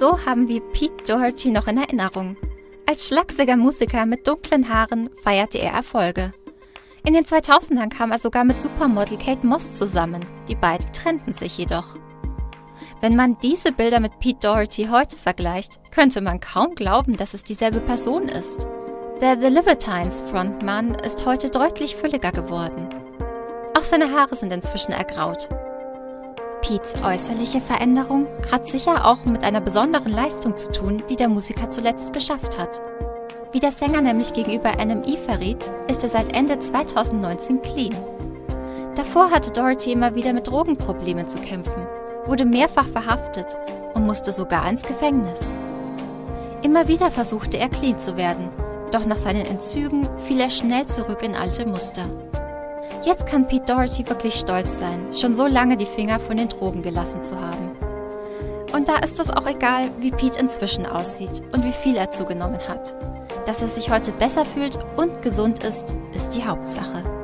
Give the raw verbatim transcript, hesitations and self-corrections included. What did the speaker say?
So haben wir Pete Doherty noch in Erinnerung. Als schlagsiger Musiker mit dunklen Haaren feierte er Erfolge. In den zweitausendern kam er sogar mit Supermodel Kate Moss zusammen. Die beiden trennten sich jedoch. Wenn man diese Bilder mit Pete Doherty heute vergleicht, könnte man kaum glauben, dass es dieselbe Person ist. Der The Libertines Frontmann ist heute deutlich fülliger geworden. Auch seine Haare sind inzwischen ergraut. Petes äußerliche Veränderung hat sicher auch mit einer besonderen Leistung zu tun, die der Musiker zuletzt geschafft hat. Wie der Sänger nämlich gegenüber N M E verriet, ist er seit Ende zweitausendneunzehn clean. Davor hatte Doherty immer wieder mit Drogenproblemen zu kämpfen, wurde mehrfach verhaftet und musste sogar ins Gefängnis. Immer wieder versuchte er clean zu werden, doch nach seinen Entzügen fiel er schnell zurück in alte Muster. Jetzt kann Pete Doherty wirklich stolz sein, schon so lange die Finger von den Drogen gelassen zu haben. Und da ist es auch egal, wie Pete inzwischen aussieht und wie viel er zugenommen hat. Dass er sich heute besser fühlt und gesund ist, ist die Hauptsache.